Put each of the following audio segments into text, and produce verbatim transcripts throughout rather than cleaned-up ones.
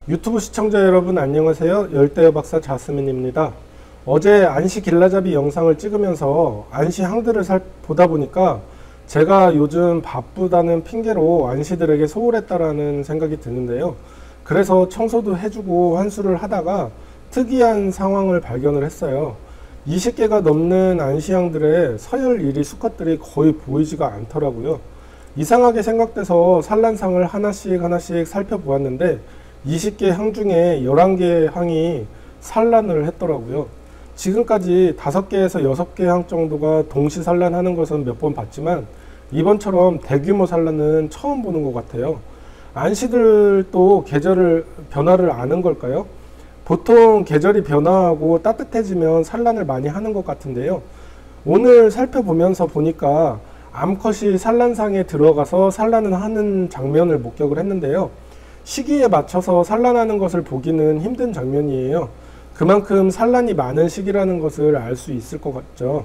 유튜브 시청자 여러분 안녕하세요. 열대어 박사 자스민입니다. 어제 안시 길라잡이 영상을 찍으면서 안시 항들을 살, 보다 보니까 제가 요즘 바쁘다는 핑계로 안시들에게 소홀했다라는 생각이 드는데요. 그래서 청소도 해주고 환수를 하다가 특이한 상황을 발견을 했어요. 이십 개가 넘는 안시항들의 서열 일 위 수컷들이 거의 보이지가 않더라고요. 이상하게 생각돼서 산란상을 하나씩 하나씩 살펴보았는데 이십 개 항 중에 열한 개 항이 산란을 했더라고요. 지금까지 다섯 개에서 여섯 개 항 정도가 동시 산란하는 것은 몇 번 봤지만 이번처럼 대규모 산란은 처음 보는 것 같아요. 안시들도 계절을 변화를 아는 걸까요? 보통 계절이 변화하고 따뜻해지면 산란을 많이 하는 것 같은데요. 오늘 살펴보면서 보니까 암컷이 산란상에 들어가서 산란을 하는 장면을 목격을 했는데요. 시기에 맞춰서 산란하는 것을 보기는 힘든 장면이에요. 그만큼 산란이 많은 시기라는 것을 알 수 있을 것 같죠.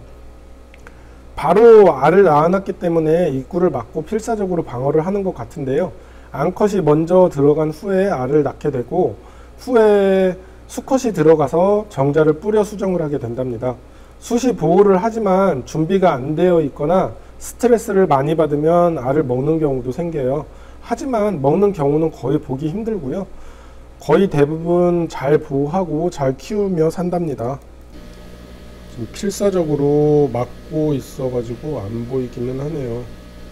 바로 알을 낳아놨기 때문에 입구를 막고 필사적으로 방어를 하는 것 같은데요. 암컷이 먼저 들어간 후에 알을 낳게 되고 후에 수컷이 들어가서 정자를 뿌려 수정을 하게 된답니다. 수시 보호를 하지만 준비가 안 되어 있거나 스트레스를 많이 받으면 알을 먹는 경우도 생겨요. 하지만 먹는 경우는 거의 보기 힘들고요. 거의 대부분 잘 보호하고 잘 키우며 산답니다. 지금 필사적으로 막고 있어 가지고 안 보이기는 하네요.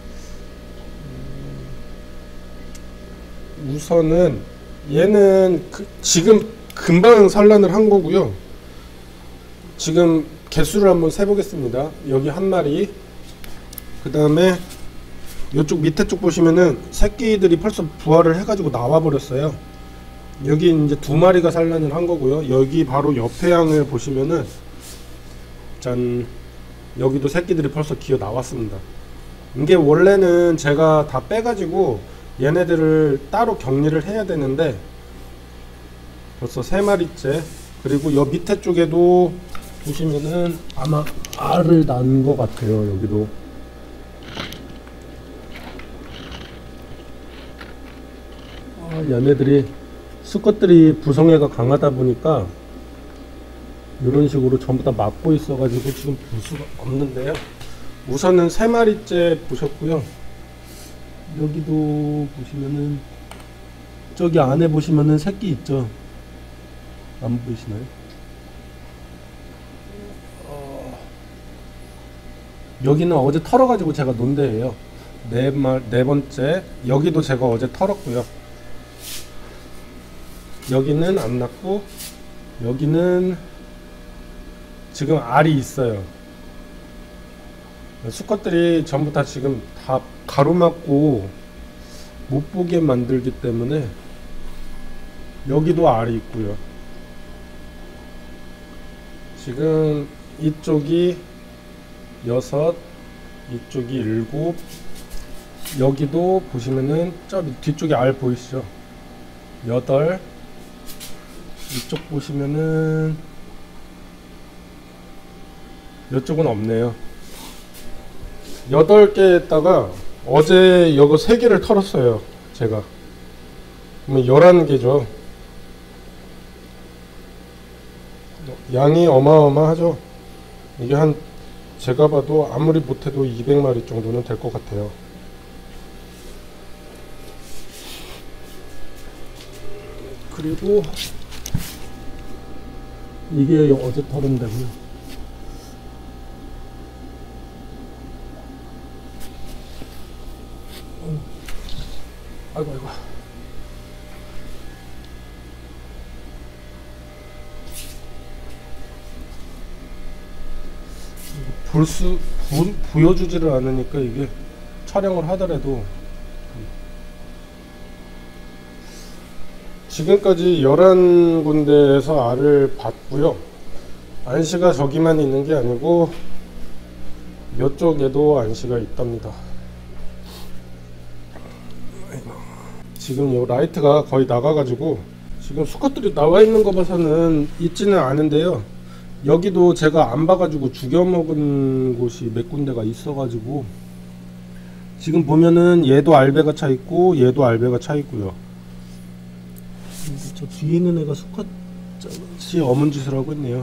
우선은 얘는 그 지금 금방 산란을 한 거고요. 지금 개수를 한번 세보겠습니다. 여기 한 마리, 그 다음에 이쪽 밑에 쪽 보시면은 새끼들이 벌써 부화를 해가지고 나와 버렸어요. 여기 이제 두 마리가 산란을 한 거고요. 여기 바로 옆에 항을 보시면은 짠, 여기도 새끼들이 벌써 기어 나왔습니다. 이게 원래는 제가 다 빼가지고 얘네들을 따로 격리를 해야 되는데 벌써 세 마리째. 그리고 여 밑에 쪽에도 보시면은 아마 알을 낳은 것 같아요. 여기도 얘네들이 수컷들이 부성애가 강하다 보니까 이런 식으로 전부 다 막고 있어 가지고 지금 볼 수가 없는데요. 우선은 세 마리째 보셨고요. 여기도 보시면은 저기 안에 보시면은 새끼 있죠. 안 보이시나요? 어... 여기는 어제 털어 가지고 제가 논 데예요. 네 말, 네 번째. 여기도 제가 어제 털었고요. 여기는 안 났고 여기는 지금 알이 있어요. 수컷들이 전부 다 지금 다 가로막고 못 보게 만들기 때문에 여기도 알이 있고요. 지금 이쪽이 여섯, 이쪽이 일곱, 여기도 보시면은 저 뒤쪽에 알 보이시죠? 여덟, 이쪽 보시면은 이쪽은 없네요. 여덟 개에다가 어제 요거 세 개를 털었어요. 제가. 그러면 열한 개죠. 양이 어마어마하죠. 이게 한 제가 봐도 아무리 못해도 이백 마리 정도는 될 것 같아요. 그리고 이게 어제 털은 데고요. 아이고 아이고. 볼수 보여주지를 않으니까 이게 촬영을 하더라도 지금까지 열한 군데에서 알을 봤고요. 안시가 저기만 있는 게 아니고 이쪽에도 안시가 있답니다. 지금 요 라이트가 거의 나가가지고 지금 수컷들이 나와 있는 거 봐서는 있지는 않은데요. 여기도 제가 안 봐가지고 죽여먹은 곳이 몇 군데가 있어가지고 지금 보면은 얘도 알배가 차 있고 얘도 알배가 차 있고요. 저 뒤에 있는 애가 수컷이 어문 짓을 하고 있네요.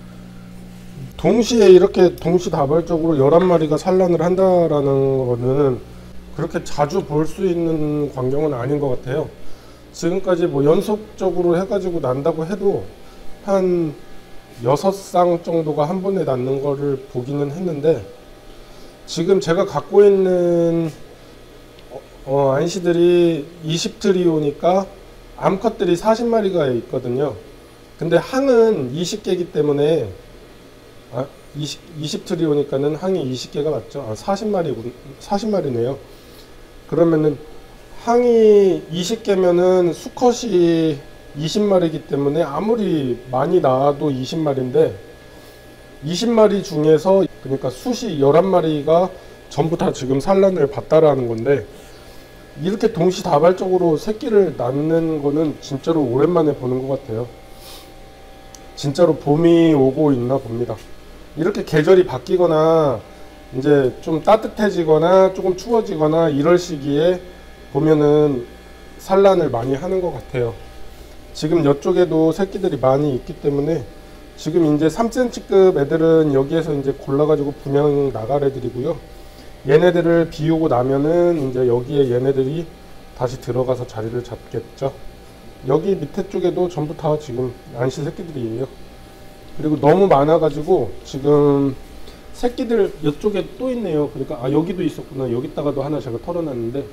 동시에 이렇게 동시다발적으로 열한 마리가 산란을 한다라는 거는 그렇게 자주 볼 수 있는 광경은 아닌 것 같아요. 지금까지 뭐 연속적으로 해가지고 난다고 해도 한 여섯 쌍 정도가 한 번에 낳는 거를 보기는 했는데, 지금 제가 갖고 있는 어, 안시들이 이십 트리오니까 암컷들이 사십 마리가 있거든요. 근데 항은 이십 개이기 때문에 아, 이십, 이십 트리오니까는 항이 이십 개가 맞죠? 아, 사십 마리, 사십 마리네요. 그러면은 항이 이십 개면은 수컷이 이십 마리이기 때문에 아무리 많이 낳아도 이십 마리인데, 이십 마리 중에서 그러니까 숫이 열한 마리가 전부 다 지금 산란을 봤다라는 건데, 이렇게 동시다발적으로 새끼를 낳는 거는 진짜로 오랜만에 보는 것 같아요. 진짜로 봄이 오고 있나 봅니다. 이렇게 계절이 바뀌거나 이제 좀 따뜻해지거나 조금 추워지거나 이럴 시기에 보면은 산란을 많이 하는 것 같아요. 지금 이쪽에도 새끼들이 많이 있기 때문에 지금 이제 삼 센티미터급 애들은 여기에서 이제 골라가지고 분양 나갈 애들이고요. 얘네들을 비우고 나면은 이제 여기에 얘네들이 다시 들어가서 자리를 잡겠죠. 여기 밑에 쪽에도 전부 다 지금 안시 새끼들이에요. 그리고 너무 많아가지고 지금 새끼들 이쪽에 또 있네요. 그러니까 아 여기도 있었구나. 여기다가도 하나 제가 털어놨는데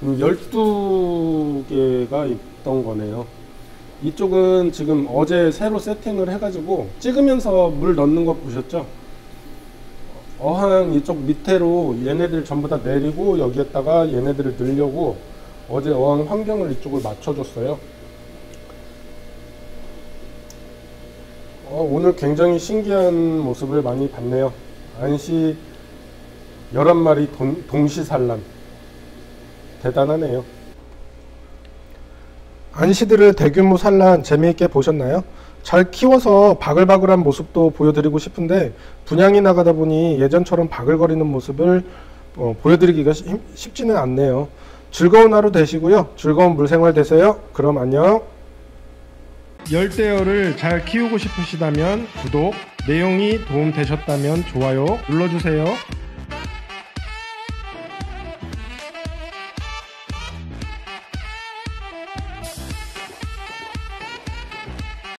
열두 개가 있던 거네요. 이쪽은 지금 어제 새로 세팅을 해가지고 찍으면서 물 넣는 거 보셨죠? 어항 이쪽 밑으로 얘네들 전부 다 내리고 여기에다가 얘네들을 넣으려고 어제 어항 환경을 이쪽을 맞춰줬어요. 어, 오늘 굉장히 신기한 모습을 많이 봤네요. 안시 열한 마리 동, 동시 산란 대단하네요. 안시들을 대규모 산란 재미있게 보셨나요? 잘 키워서 바글바글한 모습도 보여드리고 싶은데 분양이 나가다 보니 예전처럼 바글거리는 모습을 어, 보여드리기가 힘, 쉽지는 않네요. 즐거운 하루 되시고요. 즐거운 물생활 되세요. 그럼 안녕. 열대어를 잘 키우고 싶으시다면 구독, 내용이 도움되셨다면 좋아요 눌러주세요.